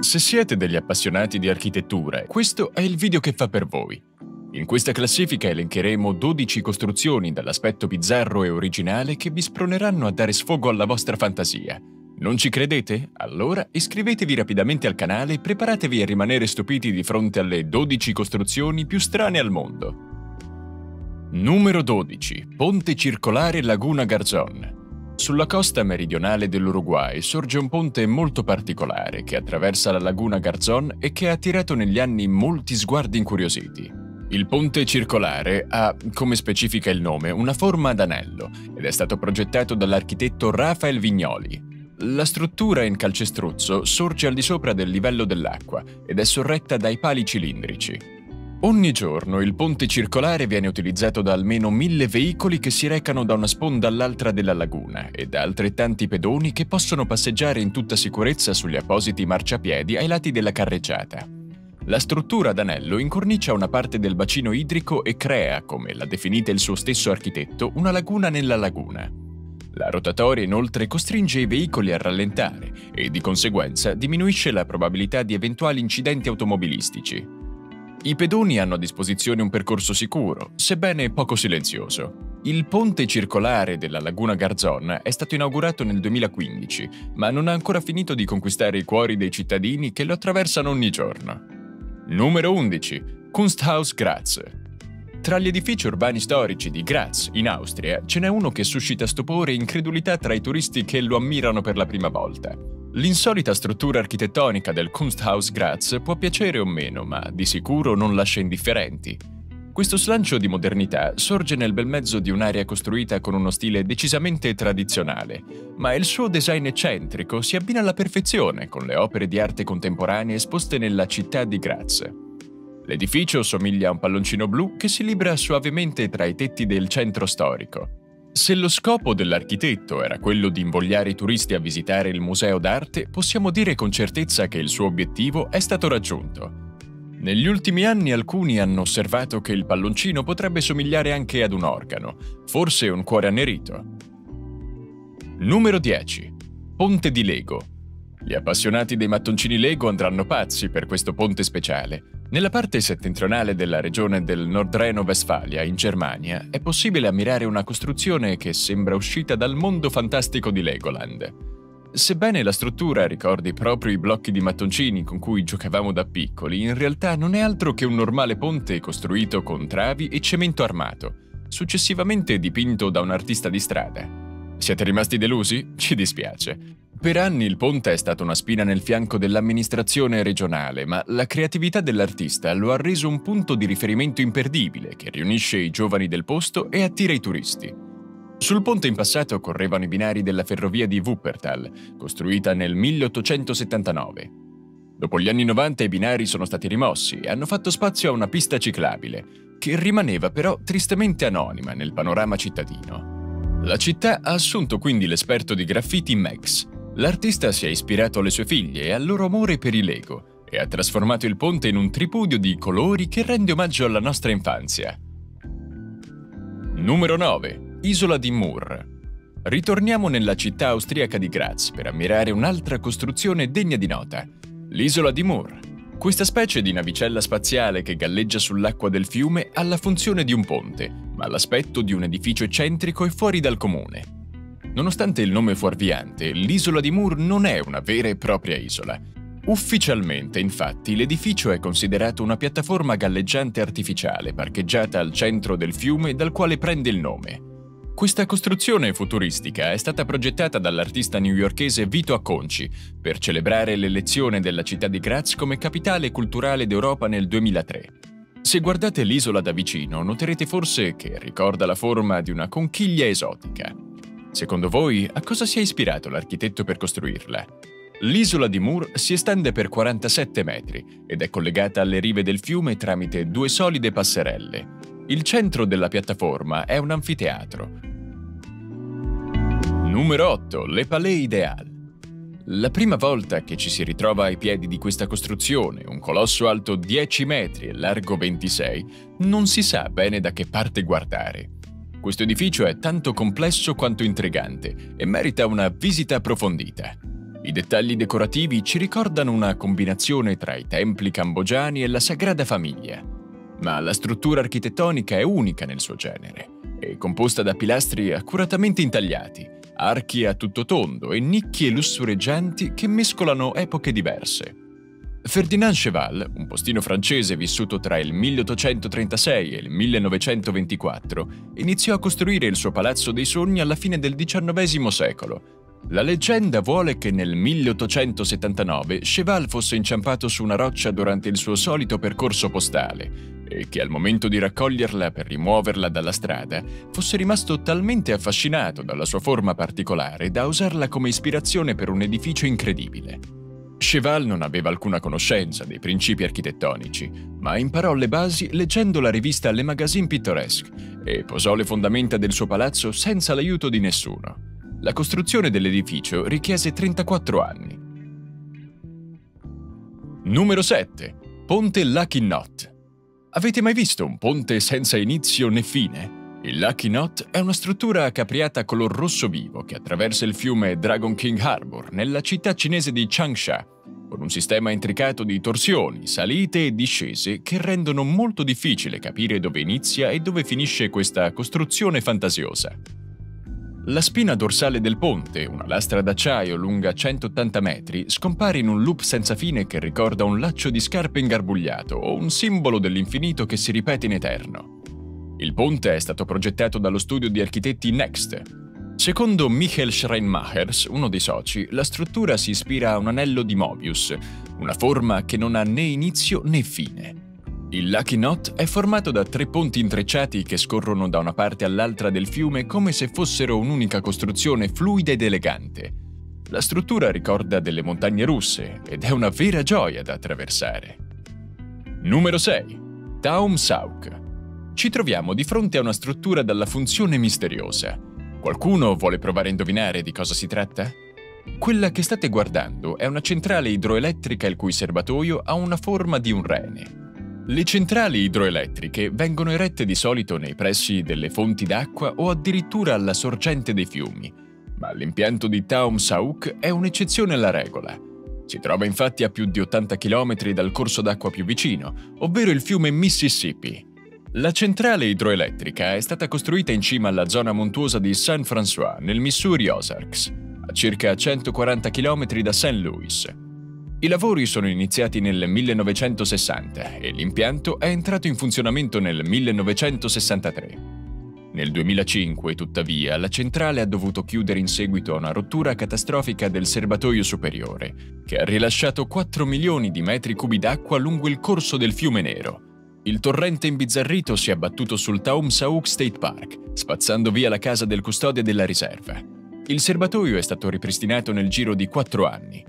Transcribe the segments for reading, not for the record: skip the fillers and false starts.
Se siete degli appassionati di architettura, questo è il video che fa per voi. In questa classifica elencheremo 12 costruzioni dall'aspetto bizzarro e originale che vi sproneranno a dare sfogo alla vostra fantasia. Non ci credete? Allora iscrivetevi rapidamente al canale e preparatevi a rimanere stupiti di fronte alle 12 costruzioni più strane al mondo. Numero 12. Ponte circolare Laguna Garzón. Sulla costa meridionale dell'Uruguay sorge un ponte molto particolare che attraversa la Laguna Garzón e che ha attirato negli anni molti sguardi incuriositi. Il ponte circolare ha, come specifica il nome, una forma ad anello ed è stato progettato dall'architetto Rafael Viñoly. La struttura in calcestruzzo sorge al di sopra del livello dell'acqua ed è sorretta dai pali cilindrici. Ogni giorno il ponte circolare viene utilizzato da almeno 1000 veicoli che si recano da una sponda all'altra della laguna e da altrettanti pedoni che possono passeggiare in tutta sicurezza sugli appositi marciapiedi ai lati della carreggiata. La struttura ad anello incornicia una parte del bacino idrico e crea, come l'ha definita il suo stesso architetto, una laguna nella laguna. La rotatoria inoltre costringe i veicoli a rallentare e di conseguenza diminuisce la probabilità di eventuali incidenti automobilistici. I pedoni hanno a disposizione un percorso sicuro, sebbene poco silenzioso. Il ponte circolare della Laguna Garzón è stato inaugurato nel 2015, ma non ha ancora finito di conquistare i cuori dei cittadini che lo attraversano ogni giorno. Numero 11. Kunsthaus Graz. Tra gli edifici urbani storici di Graz, in Austria, ce n'è uno che suscita stupore e incredulità tra i turisti che lo ammirano per la prima volta. L'insolita struttura architettonica del Kunsthaus Graz può piacere o meno, ma di sicuro non lascia indifferenti. Questo slancio di modernità sorge nel bel mezzo di un'area costruita con uno stile decisamente tradizionale, ma il suo design eccentrico si abbina alla perfezione con le opere di arte contemporanee esposte nella città di Graz. L'edificio somiglia a un palloncino blu che si libra suavemente tra i tetti del centro storico. Se lo scopo dell'architetto era quello di invogliare i turisti a visitare il museo d'arte, possiamo dire con certezza che il suo obiettivo è stato raggiunto. Negli ultimi anni alcuni hanno osservato che il palloncino potrebbe somigliare anche ad un organo, forse un cuore annerito. Numero 10. Ponte di Lego. Gli appassionati dei mattoncini Lego andranno pazzi per questo ponte speciale. Nella parte settentrionale della regione del Nordrhein-Westfalia, in Germania, è possibile ammirare una costruzione che sembra uscita dal mondo fantastico di Legoland. Sebbene la struttura ricordi proprio i blocchi di mattoncini con cui giocavamo da piccoli, in realtà non è altro che un normale ponte costruito con travi e cemento armato, successivamente dipinto da un artista di strada. Siete rimasti delusi? Ci dispiace. Per anni il ponte è stato una spina nel fianco dell'amministrazione regionale, ma la creatività dell'artista lo ha reso un punto di riferimento imperdibile che riunisce i giovani del posto e attira i turisti. Sul ponte in passato correvano i binari della ferrovia di Wuppertal, costruita nel 1879. Dopo gli anni 90 i binari sono stati rimossi e hanno fatto spazio a una pista ciclabile, che rimaneva però tristemente anonima nel panorama cittadino. La città ha assunto quindi l'esperto di graffiti Max. L'artista si è ispirato alle sue figlie e al loro amore per i Lego e ha trasformato il ponte in un tripudio di colori che rende omaggio alla nostra infanzia. Numero 9. Isola di Mur. Ritorniamo nella città austriaca di Graz per ammirare un'altra costruzione degna di nota, l'isola di Mur. Questa specie di navicella spaziale che galleggia sull'acqua del fiume ha la funzione di un ponte, ma l'aspetto di un edificio eccentrico e fuori dal comune. Nonostante il nome fuorviante, l'isola di Mur non è una vera e propria isola. Ufficialmente, infatti, l'edificio è considerato una piattaforma galleggiante artificiale parcheggiata al centro del fiume dal quale prende il nome. Questa costruzione futuristica è stata progettata dall'artista newyorkese Vito Acconci per celebrare l'elezione della città di Graz come capitale culturale d'Europa nel 2003. Se guardate l'isola da vicino, noterete forse che ricorda la forma di una conchiglia esotica. Secondo voi, a cosa si è ispirato l'architetto per costruirla? L'isola di Mur si estende per 47 metri ed è collegata alle rive del fiume tramite due solide passerelle. Il centro della piattaforma è un anfiteatro. Numero 8. Le Palais Ideal. La prima volta che ci si ritrova ai piedi di questa costruzione, un colosso alto 10 metri e largo 26, non si sa bene da che parte guardare. Questo edificio è tanto complesso quanto intrigante e merita una visita approfondita. I dettagli decorativi ci ricordano una combinazione tra i templi cambogiani e la Sagrada Famiglia, ma la struttura architettonica è unica nel suo genere. È composta da pilastri accuratamente intagliati, archi a tutto tondo e nicchie lussureggianti che mescolano epoche diverse. Ferdinand Cheval, un postino francese vissuto tra il 1836 e il 1924, iniziò a costruire il suo Palazzo dei Sogni alla fine del XIX secolo. La leggenda vuole che nel 1879 Cheval fosse inciampato su una roccia durante il suo solito percorso postale e che al momento di raccoglierla per rimuoverla dalla strada fosse rimasto talmente affascinato dalla sua forma particolare da usarla come ispirazione per un edificio incredibile. Cheval non aveva alcuna conoscenza dei principi architettonici, ma imparò le basi leggendo la rivista Le Magazine Pittoresque e posò le fondamenta del suo palazzo senza l'aiuto di nessuno. La costruzione dell'edificio richiese 34 anni. Numero 7. Ponte Lucky Knot. Avete mai visto un ponte senza inizio né fine? Il Lucky Knot è una struttura a capriata color rosso vivo che attraversa il fiume Dragon King Harbor nella città cinese di Changsha, con un sistema intricato di torsioni, salite e discese che rendono molto difficile capire dove inizia e dove finisce questa costruzione fantasiosa. La spina dorsale del ponte, una lastra d'acciaio lunga 180 metri, scompare in un loop senza fine che ricorda un laccio di scarpe ingarbugliato o un simbolo dell'infinito che si ripete in eterno. Il ponte è stato progettato dallo studio di architetti Next. Secondo Michael Schreinmachers, uno dei soci, la struttura si ispira a un anello di Mobius, una forma che non ha né inizio né fine. Il Lucky Knot è formato da 3 ponti intrecciati che scorrono da una parte all'altra del fiume come se fossero un'unica costruzione fluida ed elegante. La struttura ricorda delle montagne russe ed è una vera gioia da attraversare. Numero 6. Taum Sauk. Ci troviamo di fronte a una struttura dalla funzione misteriosa. Qualcuno vuole provare a indovinare di cosa si tratta? Quella che state guardando è una centrale idroelettrica il cui serbatoio ha una forma di un rene. Le centrali idroelettriche vengono erette di solito nei pressi delle fonti d'acqua o addirittura alla sorgente dei fiumi, ma l'impianto di Taum Sauk è un'eccezione alla regola. Si trova infatti a più di 80 km dal corso d'acqua più vicino, ovvero il fiume Mississippi. La centrale idroelettrica è stata costruita in cima alla zona montuosa di St. François, nel Missouri Ozarks, a circa 140 km da St. Louis. I lavori sono iniziati nel 1960 e l'impianto è entrato in funzionamento nel 1963. Nel 2005, tuttavia, la centrale ha dovuto chiudere in seguito a una rottura catastrofica del serbatoio superiore, che ha rilasciato 4 milioni di metri cubi d'acqua lungo il corso del fiume Nero. Il torrente imbizzarrito si è abbattuto sul Taum Sauk State Park, spazzando via la casa del custode della riserva. Il serbatoio è stato ripristinato nel giro di 4 anni.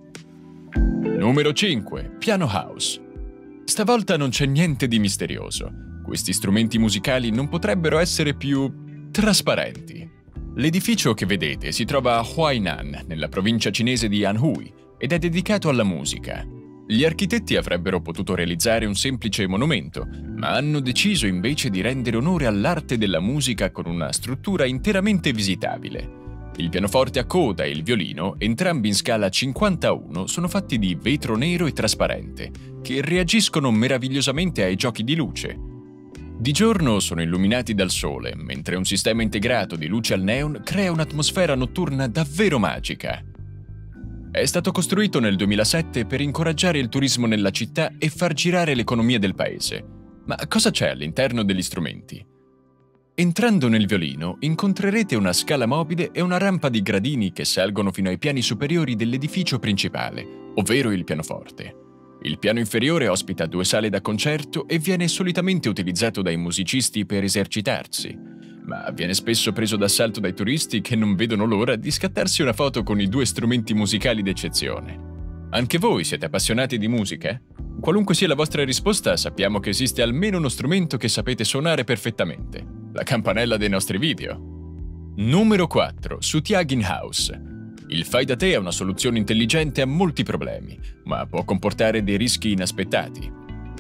Numero 5. Piano House. Stavolta non c'è niente di misterioso. Questi strumenti musicali non potrebbero essere più trasparenti. L'edificio che vedete si trova a Huainan, nella provincia cinese di Anhui, ed è dedicato alla musica. Gli architetti avrebbero potuto realizzare un semplice monumento, ma hanno deciso invece di rendere onore all'arte della musica con una struttura interamente visitabile. Il pianoforte a coda e il violino, entrambi in scala 50:1, sono fatti di vetro nero e trasparente, che reagiscono meravigliosamente ai giochi di luce. Di giorno sono illuminati dal sole, mentre un sistema integrato di luce al neon crea un'atmosfera notturna davvero magica. È stato costruito nel 2007 per incoraggiare il turismo nella città e far girare l'economia del paese. Ma cosa c'è all'interno degli strumenti? Entrando nel violino incontrerete una scala mobile e una rampa di gradini che salgono fino ai piani superiori dell'edificio principale, ovvero il pianoforte. Il piano inferiore ospita 2 sale da concerto e viene solitamente utilizzato dai musicisti per esercitarsi, ma viene spesso preso d'assalto dai turisti che non vedono l'ora di scattarsi una foto con i 2 strumenti musicali d'eccezione. Anche voi siete appassionati di musica? Qualunque sia la vostra risposta, sappiamo che esiste almeno uno strumento che sapete suonare perfettamente. La campanella dei nostri video. Numero 4. Sutiagin House. Il fai da te è una soluzione intelligente a molti problemi, ma può comportare dei rischi inaspettati.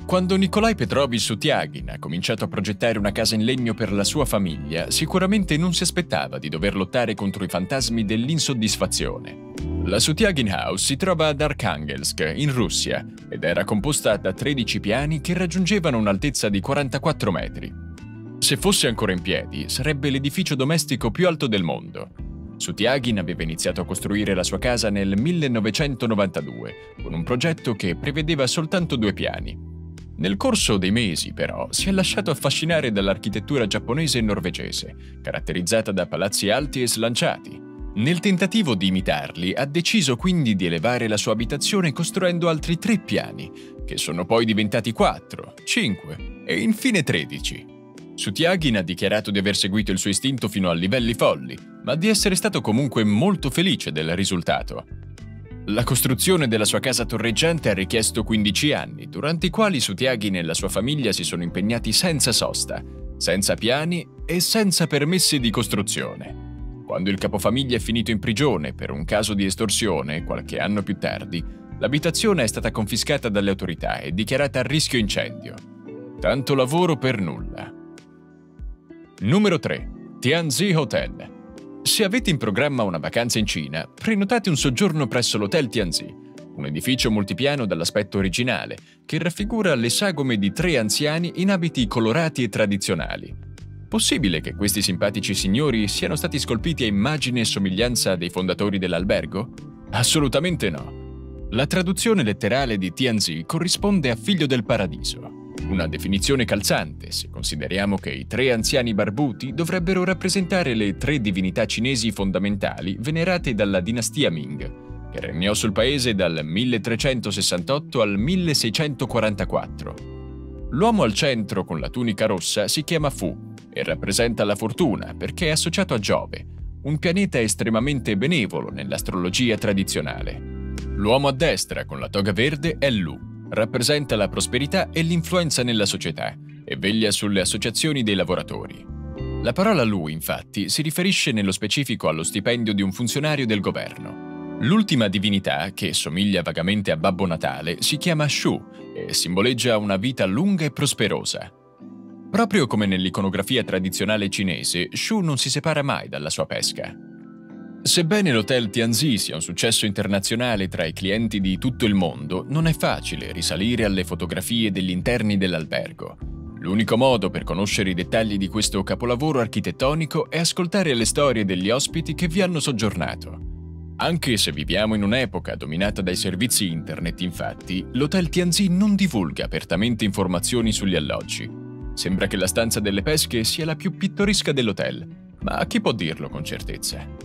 Quando Nikolai Petrovich Sutyagin ha cominciato a progettare una casa in legno per la sua famiglia, sicuramente non si aspettava di dover lottare contro i fantasmi dell'insoddisfazione. La Sutyagin House si trova ad Arkhangelsk, in Russia, ed era composta da 13 piani che raggiungevano un'altezza di 44 metri. Se fosse ancora in piedi, sarebbe l'edificio domestico più alto del mondo. Sutyagin aveva iniziato a costruire la sua casa nel 1992, con un progetto che prevedeva soltanto 2 piani. Nel corso dei mesi, però, si è lasciato affascinare dall'architettura giapponese e norvegese, caratterizzata da palazzi alti e slanciati. Nel tentativo di imitarli, ha deciso quindi di elevare la sua abitazione costruendo altri 3 piani, che sono poi diventati 4, 5 e infine 13. Sutyagin ha dichiarato di aver seguito il suo istinto fino a livelli folli, ma di essere stato comunque molto felice del risultato. La costruzione della sua casa torreggiante ha richiesto 15 anni, durante i quali Sutyagin e la sua famiglia si sono impegnati senza sosta, senza piani e senza permessi di costruzione. Quando il capofamiglia è finito in prigione per un caso di estorsione, qualche anno più tardi, l'abitazione è stata confiscata dalle autorità e dichiarata a rischio incendio. Tanto lavoro per nulla. Numero 3. Tianzi Hotel. Se avete in programma una vacanza in Cina, prenotate un soggiorno presso l'Hotel Tianzi, un edificio multipiano dall'aspetto originale, che raffigura le sagome di 3 anziani in abiti colorati e tradizionali. Possibile che questi simpatici signori siano stati scolpiti a immagine e somiglianza dei fondatori dell'albergo? Assolutamente no. La traduzione letterale di Tianzi corrisponde a figlio del paradiso. Una definizione calzante, se consideriamo che i 3 anziani barbuti dovrebbero rappresentare le 3 divinità cinesi fondamentali venerate dalla dinastia Ming, che regnò sul paese dal 1368 al 1644. L'uomo al centro con la tunica rossa si chiama Fu e rappresenta la fortuna perché è associato a Giove, un pianeta estremamente benevolo nell'astrologia tradizionale. L'uomo a destra con la toga verde è Lu. Rappresenta la prosperità e l'influenza nella società e veglia sulle associazioni dei lavoratori. La parola Lu, infatti, si riferisce nello specifico allo stipendio di un funzionario del governo. L'ultima divinità, che somiglia vagamente a Babbo Natale, si chiama Shu e simboleggia una vita lunga e prosperosa. Proprio come nell'iconografia tradizionale cinese, Shu non si separa mai dalla sua pesca. Sebbene l'Hotel Tianzi sia un successo internazionale tra i clienti di tutto il mondo, non è facile risalire alle fotografie degli interni dell'albergo. L'unico modo per conoscere i dettagli di questo capolavoro architettonico è ascoltare le storie degli ospiti che vi hanno soggiornato. Anche se viviamo in un'epoca dominata dai servizi internet, infatti, l'Hotel Tianzi non divulga apertamente informazioni sugli alloggi. Sembra che la stanza delle pesche sia la più pittoresca dell'hotel, ma chi può dirlo con certezza?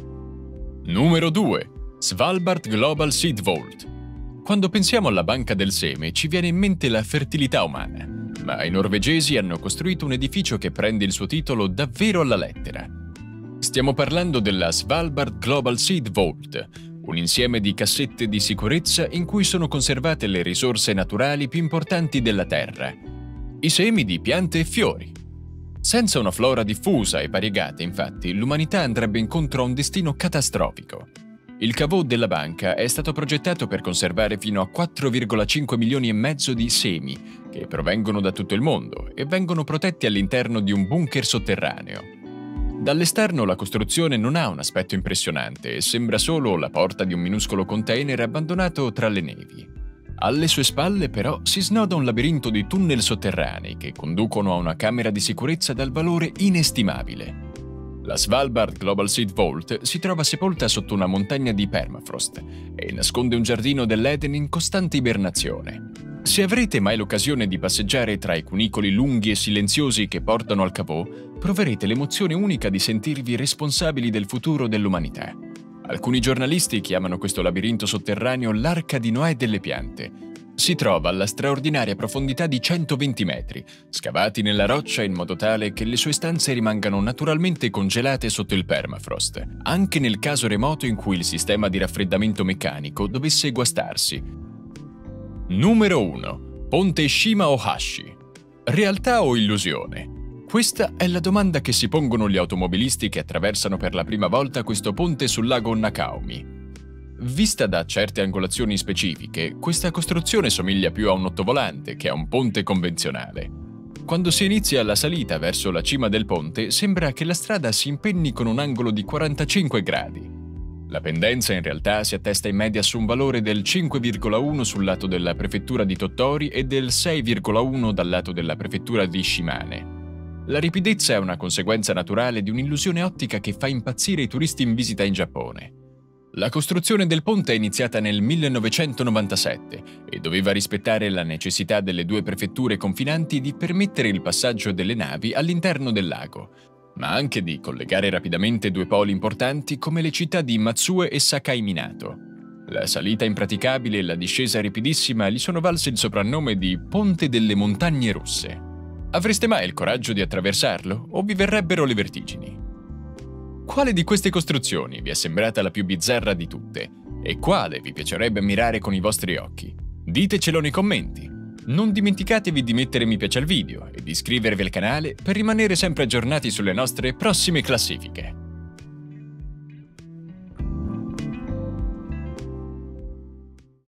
Numero 2. Svalbard Global Seed Vault. Quando pensiamo alla banca del seme ci viene in mente la fertilità umana, ma i norvegesi hanno costruito un edificio che prende il suo titolo davvero alla lettera. Stiamo parlando della Svalbard Global Seed Vault, un insieme di cassette di sicurezza in cui sono conservate le risorse naturali più importanti della Terra, i semi di piante e fiori. Senza una flora diffusa e variegata, infatti, l'umanità andrebbe incontro a un destino catastrofico. Il caveau della banca è stato progettato per conservare fino a 4,5 milioni e mezzo di semi, che provengono da tutto il mondo e vengono protetti all'interno di un bunker sotterraneo. Dall'esterno la costruzione non ha un aspetto impressionante e sembra solo la porta di un minuscolo container abbandonato tra le nevi. Alle sue spalle, però, si snoda un labirinto di tunnel sotterranei che conducono a una camera di sicurezza dal valore inestimabile. La Svalbard Global Seed Vault si trova sepolta sotto una montagna di permafrost e nasconde un giardino dell'Eden in costante ibernazione. Se avrete mai l'occasione di passeggiare tra i cunicoli lunghi e silenziosi che portano al caveau, proverete l'emozione unica di sentirvi responsabili del futuro dell'umanità. Alcuni giornalisti chiamano questo labirinto sotterraneo l'Arca di Noè delle piante. Si trova alla straordinaria profondità di 120 metri, scavati nella roccia in modo tale che le sue stanze rimangano naturalmente congelate sotto il permafrost, anche nel caso remoto in cui il sistema di raffreddamento meccanico dovesse guastarsi. Numero 1. Ponte Shima Ohashi. Realtà o illusione? Questa è la domanda che si pongono gli automobilisti che attraversano per la prima volta questo ponte sul lago Nakaomi. Vista da certe angolazioni specifiche, questa costruzione somiglia più a un ottovolante che a un ponte convenzionale. Quando si inizia la salita verso la cima del ponte, sembra che la strada si impenni con un angolo di 45 gradi. La pendenza in realtà si attesta in media su un valore del 5,1 sul lato della prefettura di Tottori e del 6,1 dal lato della prefettura di Shimane. La ripidezza è una conseguenza naturale di un'illusione ottica che fa impazzire i turisti in visita in Giappone. La costruzione del ponte è iniziata nel 1997 e doveva rispettare la necessità delle due prefetture confinanti di permettere il passaggio delle navi all'interno del lago, ma anche di collegare rapidamente due poli importanti come le città di Matsue e Sakai Minato. La salita impraticabile e la discesa ripidissima gli sono valse il soprannome di Ponte delle Montagne Rosse. Avreste mai il coraggio di attraversarlo o vi verrebbero le vertigini? Quale di queste costruzioni vi è sembrata la più bizzarra di tutte? E quale vi piacerebbe ammirare con i vostri occhi? Ditecelo nei commenti. Non dimenticatevi di mettere mi piace al video e di iscrivervi al canale per rimanere sempre aggiornati sulle nostre prossime classifiche.